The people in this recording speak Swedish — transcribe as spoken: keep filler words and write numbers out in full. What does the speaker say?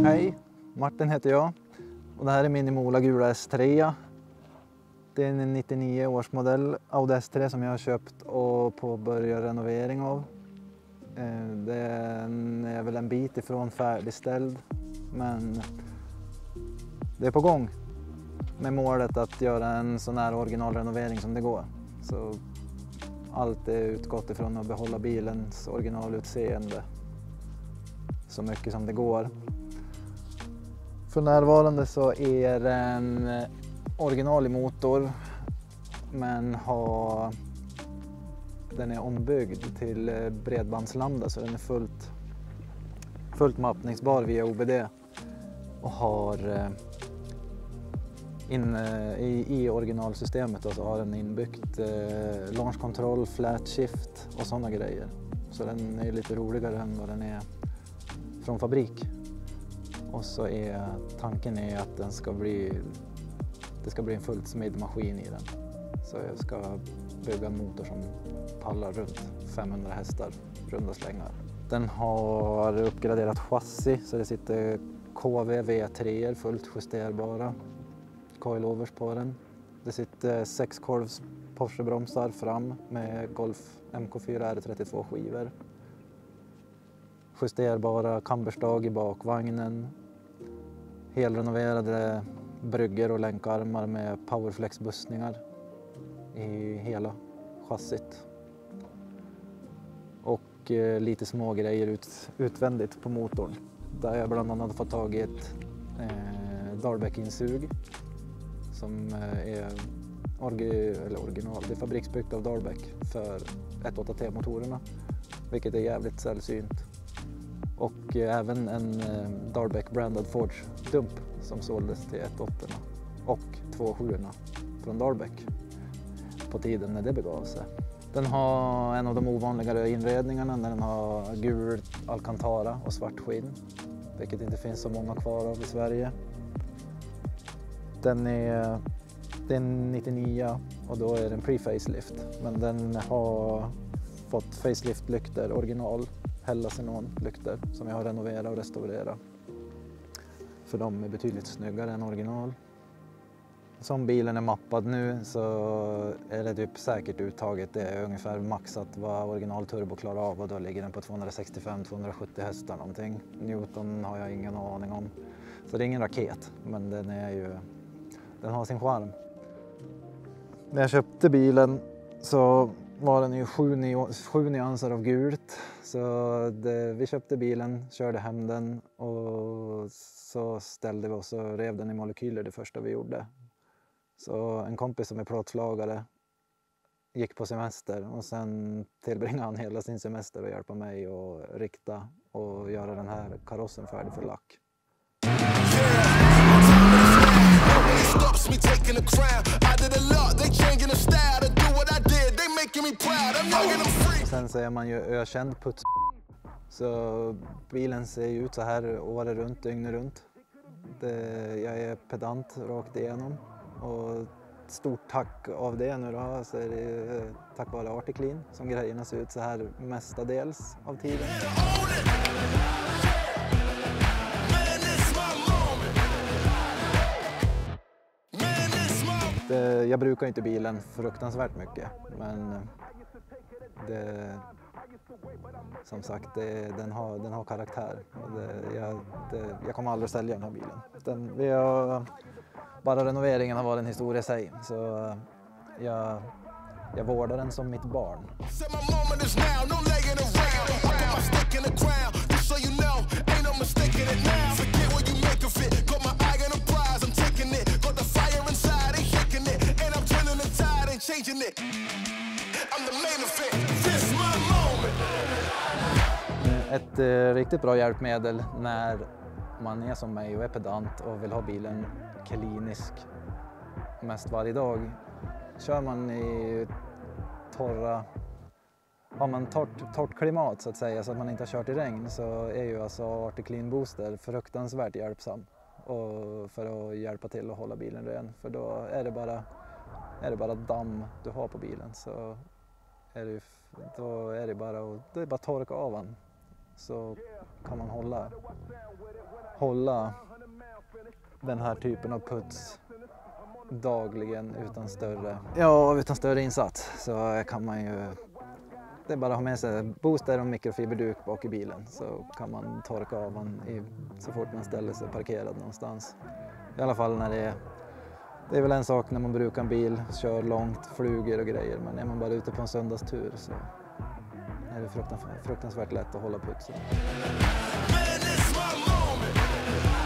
Hej, Martin heter jag och det här är min Imola gula S tre. Det är en nittionio års modell Audi S tre som jag har köpt och påbörjat renovering av. Den är väl en bit ifrån färdigställd, men det är på gång med målet att göra en sån här originalrenovering som det går. Så allt är utgått ifrån att behålla bilens originalutseende så mycket som det går. För närvarande så är det en originalig motor, men har, den är ombyggd till bredbandslanda så den är fullt, fullt mappningsbar via O B D och har in, i, i originalsystemet och så har den inbyggt eh, launch control, flat shift och sådana grejer. Så den är lite roligare än vad den är från fabrik. Och så är tanken är att den ska bli, det ska bli en fullt smidd maskin i den. Så jag ska bygga en motor som pallar runt femhundra hästar, runda slängar. Den har uppgraderat chassi så det sitter K V V tre fullt justerbara coilovers på den. Det sitter sexkolvs Porsche-bromsar fram med Golf M K fyra R trettiotvå skivor. Justerbara kamberstag i bakvagnen. Helrenoverade brygger och länkarmar med Powerflex-bussningar i hela chassit. Och eh, lite små grejer ut, utvändigt på motorn. Där jag bland annat fått tag i ett eh, Dahlbeck-insug som eh, är orgi, eller original. Det är fabriksbyggt av Dahlbeck för ett åtta T-motorerna, vilket är jävligt sällsynt. Och eh, även en eh, Dahlbeck-brandad Forge-dump som såldes till ett åtta och två sju från Dahlbeck på tiden när det begav sig. Den har en av de ovanligare inredningarna när den har gul Alcantara och svart skinn, vilket inte finns så många kvar av i Sverige. Den är, det är en nittionio och då är det en pre-facelift, men den har fått facelift-lykter, original Hellasenon-lykter som jag har renoverat och restaurerat. För de är betydligt snyggare än original. Som bilen är mappad nu så är det typ säkert uttaget. Det är ungefär maxat vad original turbo klarar av och då ligger den på tvåhundrasextiofem till tvåhundrasjuttio hästar någonting. Newton har jag ingen aning om. Så det är ingen raket, men den är ju, den har sin charm. När jag köpte bilen så var den ju sju, nyo, sju nyanser av gult. Så det, vi köpte bilen, körde hem den och så ställde vi oss och rev den i molekyler det första vi gjorde. Så en kompis som är plåtslagare gick på semester och sen tillbringade han hela sin semester och hjälpa mig att rikta och göra den här karossen färdig för lack. Sen så är man ju ökänd puts. Så bilen ser ju ut så här året runt, dygnet runt. Det, jag är pedant rakt igenom. Och stort tack av det nu då, så är det tack vare Articlean som grejerna ser ut så här mestadels av tiden. Det, jag brukar inte bilen fruktansvärt mycket, men det, som sagt, det, den, har, den har karaktär. Och det, jag, det, jag kommer aldrig sälja den här bilen. Den, vi har, bara renoveringen har varit en historia i sig, så jag, jag vårdar den som mitt barn. Ett eh, riktigt bra hjälpmedel när man är som mig och är pedant och vill ha bilen klinisk mest varje dag. Kör man i torra, har man torrt, torrt klimat så att säga, så att man inte har kört i regn, så är ju alltså Articlean Booster fruktansvärt hjälpsam och för att hjälpa till att hålla bilen ren. För då är det bara, är det bara damm du har på bilen, så är det, då är det bara att det är bara torka av den. så kan man hålla, hålla den här typen av puts dagligen utan större, ja, utan större insats. Så kan man ju, det är bara att ha med sig booster och mikrofiberduk bak i bilen, så kan man torka av den i, så fort man ställer sig parkerad någonstans. I alla fall när det är, det är väl en sak när man brukar en bil, kör långt, flyger och grejer, men är man bara ute på en söndagstur så är det fruktansvärt, fruktansvärt lätt att hålla putsen.